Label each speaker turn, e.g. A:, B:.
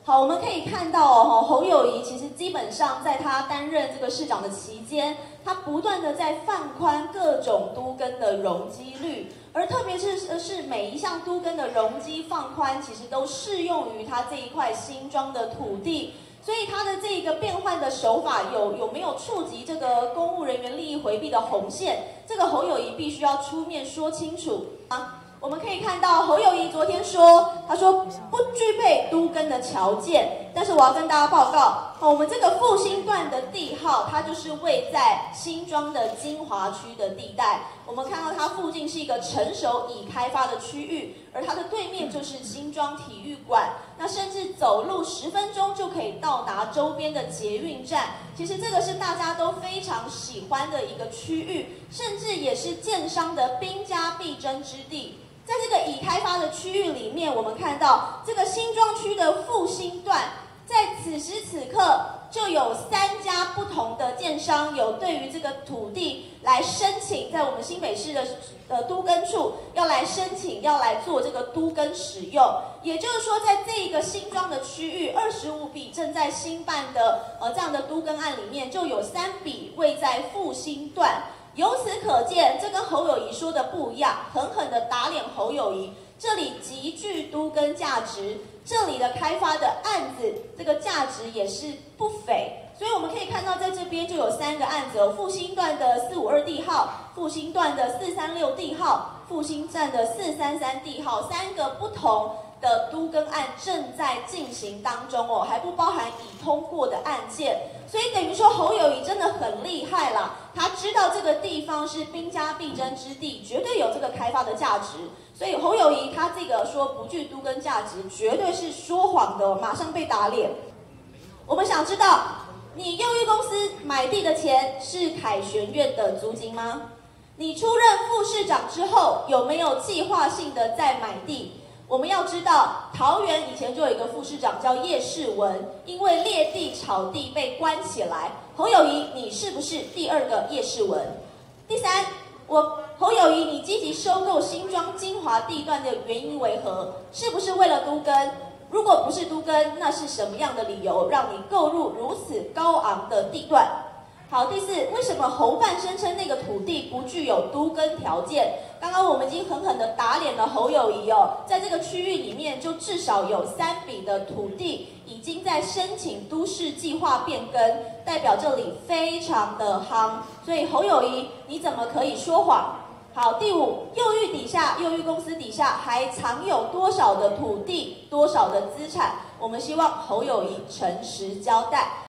A: 好，我们可以看到哦，侯友宜其实基本上在他担任这个市长的期间，他不断的在放宽各种都更的容积率，而特别是每一项都更的容积放宽，其实都适用于他这一块新庄的土地。所以他的这个变换的手法有没有触及这个公务人员利益回避的红线？这个侯友宜必须要出面说清楚啊！我们可以看到侯友宜昨天说，他说不具备都更的条件，但是我要跟大家报告，我们这个复兴段的地号，它就是位在新庄的精华区的地带。我们看到它附近是一个成熟已开发的区域，而它的对面就是新庄体育馆，那甚至走路10分钟就可以到达周边的捷运站。其实这个是大家都非常喜欢的一个区域，甚至也是建商的兵家必争之地。在这个已开发的区域里面，我们看到这个新庄区的复兴段，在此时此刻就有3家不同的建商有对于这个土地来申请，在我们新北市的都更处要来申请，要来做这个都更使用。也就是说，在这个新庄的区域，25笔正在新办的这样的都更案里面，就有3笔位在复兴段。由此可见，这跟侯友宜说的不一样，狠狠的打脸侯友宜。这里极具都更价值，这里的开发的案子，这个价值也是不菲。所以我们可以看到，在这边就有3个案子哦，复兴段的452地号，复兴段的436地号，复兴站的433地号，3个不同的都更案正在进行当中哦，还不包含已通过的案件。所以等于说侯友宜真的很厉害啦，他知道这个地方是兵家必争之地，绝对有这个开发的价值。所以侯友宜他这个说不具都更价值，绝对是说谎的，马上被打脸。我们想知道，你幼育公司买地的钱是凯旋苑的租金吗？你出任副市长之后，有没有计划性的在买地？我们要知道，桃园以前就有一个副市长叫叶世文，因为劣地炒地被关起来。侯友宜，你是不是第2个叶世文？第3，侯友宜，你积极收购新庄精华地段的原因为何？是不是为了都更？如果不是都更，那是什么样的理由让你购入如此高昂的地段？好，第4，为什么侯办声称那个土地不具有都更条件？刚刚我们已经狠狠的打脸了侯友宜哦，在这个区域里面，就至少有3笔的土地已经在申请都市计划变更，代表这里非常的夯。所以侯友宜，你怎么可以说谎？好，第5，幼育公司底下还藏有多少的土地，多少的资产？我们希望侯友宜诚实交代。